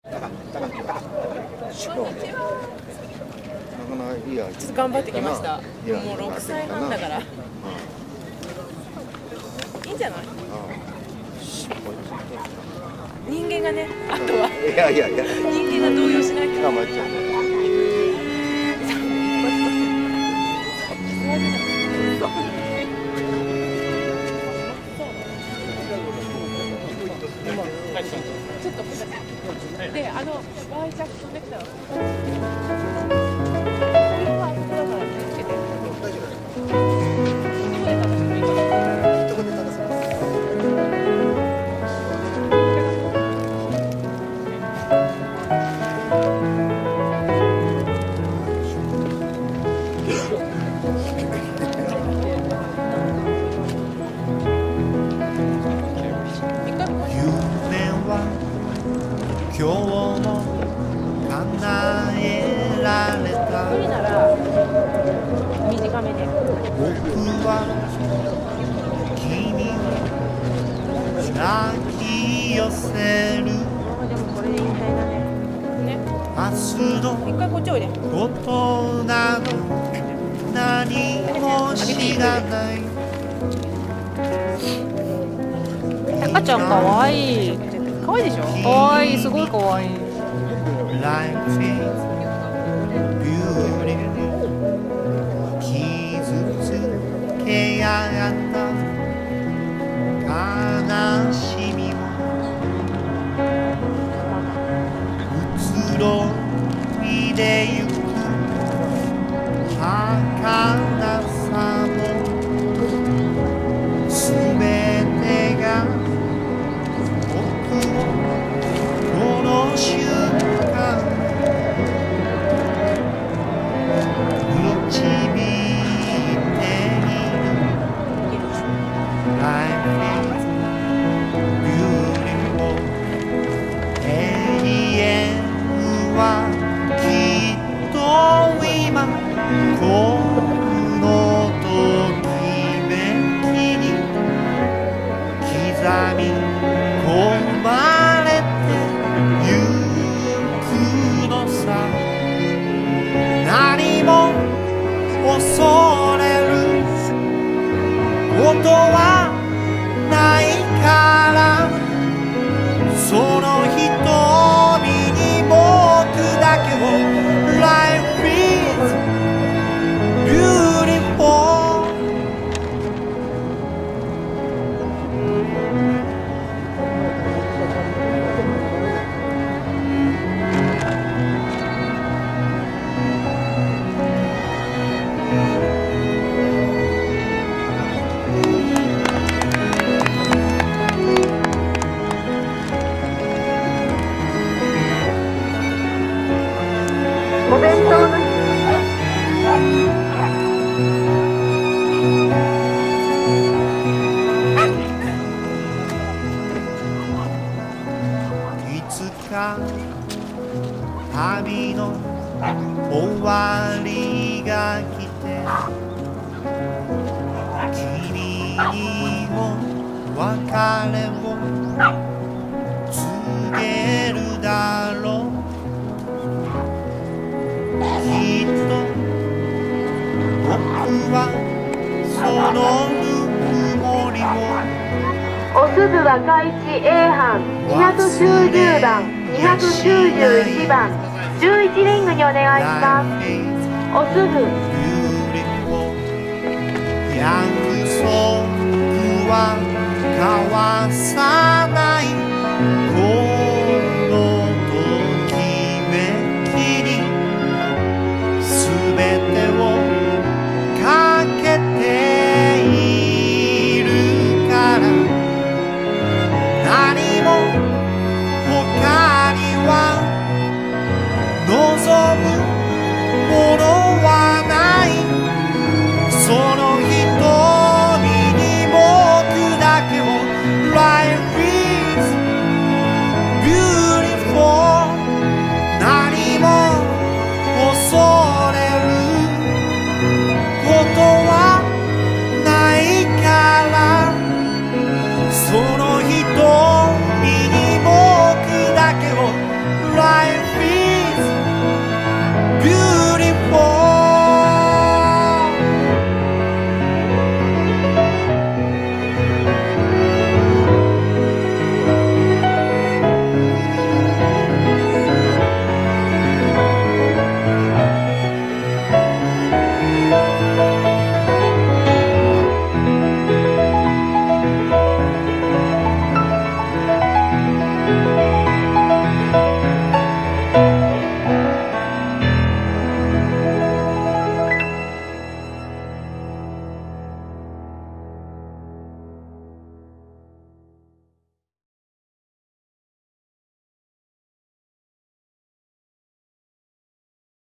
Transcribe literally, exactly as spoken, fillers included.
ちょっと頑張ってきました。もうろくさいはんだから。いいんじゃない？人間がね、あとは。いやいやいや。人間が動揺しないと。頑張っちゃう。ちょっとで、あのワイシャツ飛んできたら。 今日も叶えられた。 無理なら短めで。 僕は君を抱き寄せる。 でもこれで引退だね。ね。 明日の一回こっちおいで。 ことなど何も知らない。 赤ちゃんかわいい。可愛いでしょ。可愛い、すごい可愛い。 Life is beautiful。傷つけやがった悲しみも移ろいでゆく儚さもすべてがこの瞬間導いている Life is beautiful 永遠はきっと今このときめきに刻み込まれてゆくのさ。何も恐れることはないからその瞳に僕だけを Life is beautiful。 お弁当のいつか旅の終わりが来て君にも別れを告げるだろう。きっと僕はそのぬくもりをおすず若一 A 班にひゃくきゅうじゅうばんにひゃくきゅうじゅういちばんじゅういちリングにお願いします。おすず約束は交わさない